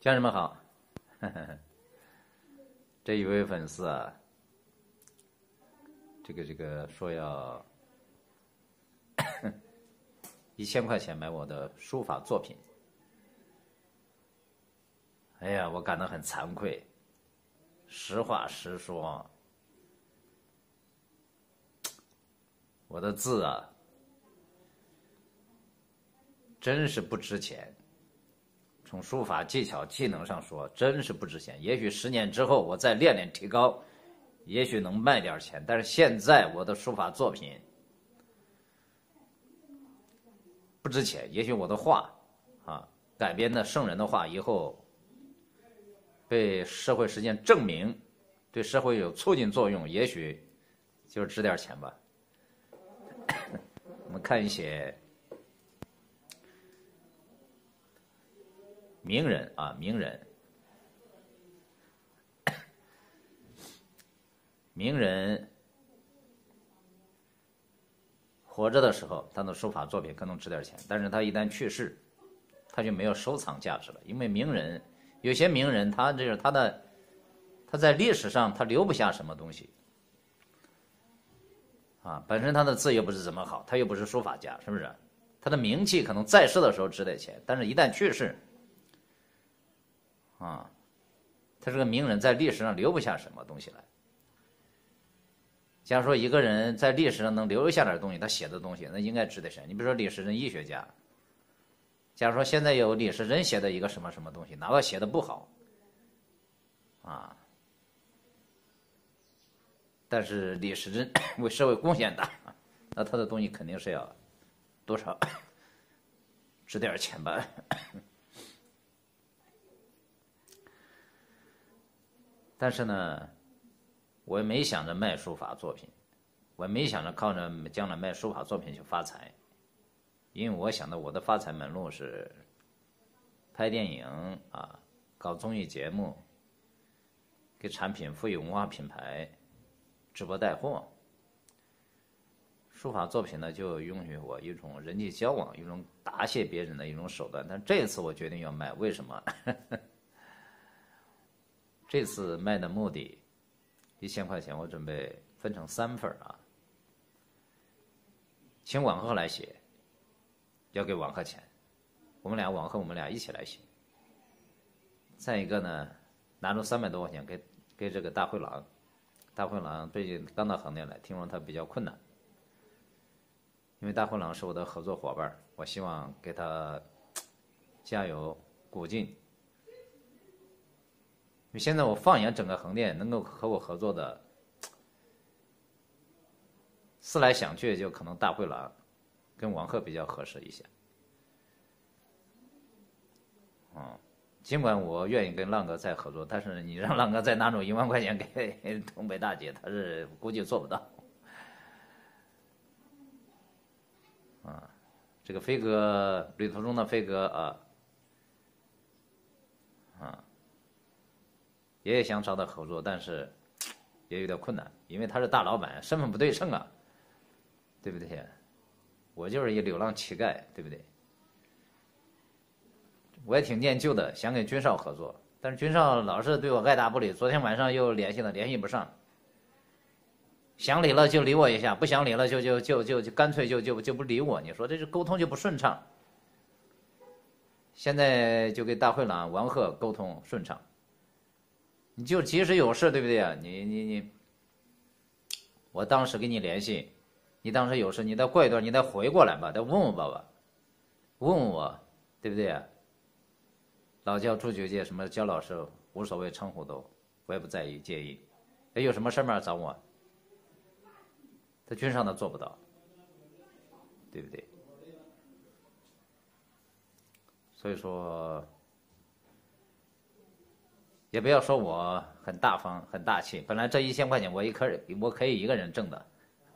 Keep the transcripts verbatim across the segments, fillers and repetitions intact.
乡人们好，呵呵这一位粉丝啊，这个这个说要一千块钱买我的书法作品，哎呀，我感到很惭愧。实话实说，我的字啊，真是不值钱。从书法技巧技能上说，真是不值钱。也许十年之后我再练练提高，也许能卖点钱。但是现在我的书法作品不值钱。也许我的画啊，改编的圣人的话，以后被社会实践证明对社会有促进作用，也许就值点钱吧。我们看一些名人啊，名人，名人活着的时候，他的书法作品可能值点钱，但是他一旦去世，他就没有收藏价值了。因为名人，有些名人，他这是他的，他在历史上他留不下什么东西，啊，本身他的字又不是怎么好，他又不是书法家，是不是？他的名气可能在世的时候值点钱，但是一旦去世，啊，他这个名人在历史上留不下什么东西来。假如说一个人在历史上能留下点东西，他写的东西那应该值得钱。你比如说李时珍医学家，假如说现在有李时珍写的一个什么什么东西，哪怕写的不好，啊，但是李时珍为社会贡献大，那他的东西肯定是要多少值点钱吧。但是呢，我也没想着卖书法作品，我也没想着靠着将来卖书法作品去发财，因为我想的我的发财门路是拍电影啊，搞综艺节目，给产品赋予文化品牌，直播带货。书法作品呢，就允许我一种人际交往，一种答谢别人的一种手段。但这次我决定要卖，为什么？这次卖的目的，一千块钱，我准备分成三份啊，请王鹤来写，要给王鹤钱，我们俩王鹤我们俩一起来写。再一个呢，拿出三百多块钱给给这个大灰狼，大灰狼最近刚到横店来，听说他比较困难，因为大灰狼是我的合作伙伴，我希望给他加油鼓劲。现在我放眼整个横店，能够和我合作的，思来想去，就可能大灰狼跟王鹤比较合适一些。嗯，尽管我愿意跟浪哥再合作，但是你让浪哥再拿出一万块钱给东北大姐，他是估计做不到。啊，这个飞哥，旅途中的飞哥啊，啊。也想找他合作，但是也有点困难，因为他是大老板，身份不对称啊，对不对？我就是一流浪乞丐，对不对？我也挺念旧的，想跟军少合作，但是军少老是对我爱答不理，昨天晚上又联系了，联系不上。想理了就理我一下，不想理了就就就就就干脆就就就不理我。你说这是沟通就不顺畅。现在就跟大灰狼王鹤沟通顺畅。你就及时有事，对不对啊？你你你，我当时给你联系，你当时有事，你再过一段，你再回过来吧，再问问吧吧，问问我，对不对啊？老叫朱九戒，什么焦老师，无所谓，称呼都，我也不在意介意。哎，有什么事嘛找我？在军上他做不到，对不对？所以说。也不要说我很大方很大气，本来这一千块钱我一可我可以一个人挣的，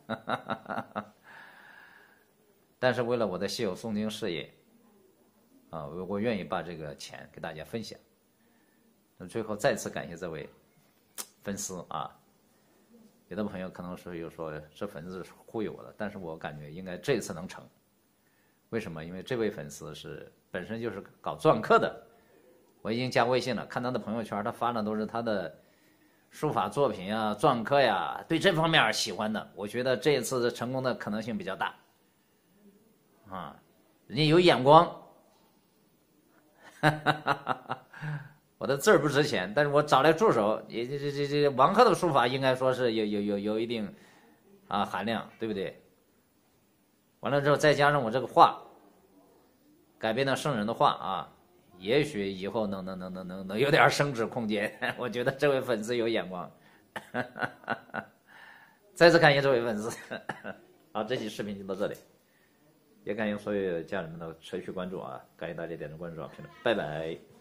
但是为了我的稀有诵经事业，啊，我我愿意把这个钱给大家分享。那最后再次感谢这位粉丝啊，有的朋友可能是又说这粉丝是忽悠我的，但是我感觉应该这次能成。为什么？因为这位粉丝是本身就是搞篆刻的。 我已经加微信了，看他的朋友圈，他发的都是他的书法作品啊、篆刻呀，对这方面喜欢的。我觉得这一次成功的可能性比较大，啊，人家有眼光。我的字儿不值钱，但是我找来助手，也这这这这王鹤的书法应该说是有有有有一定啊含量，对不对？完了之后再加上我这个画，改编的圣人的画啊，也许以后能能能能能能有点升值空间。我觉得这位粉丝有眼光。再次感谢这位粉丝。好，这期视频就到这里，也感谢所有家人们的持续关注啊！感谢大家点赞、关注啊、评论，拜拜。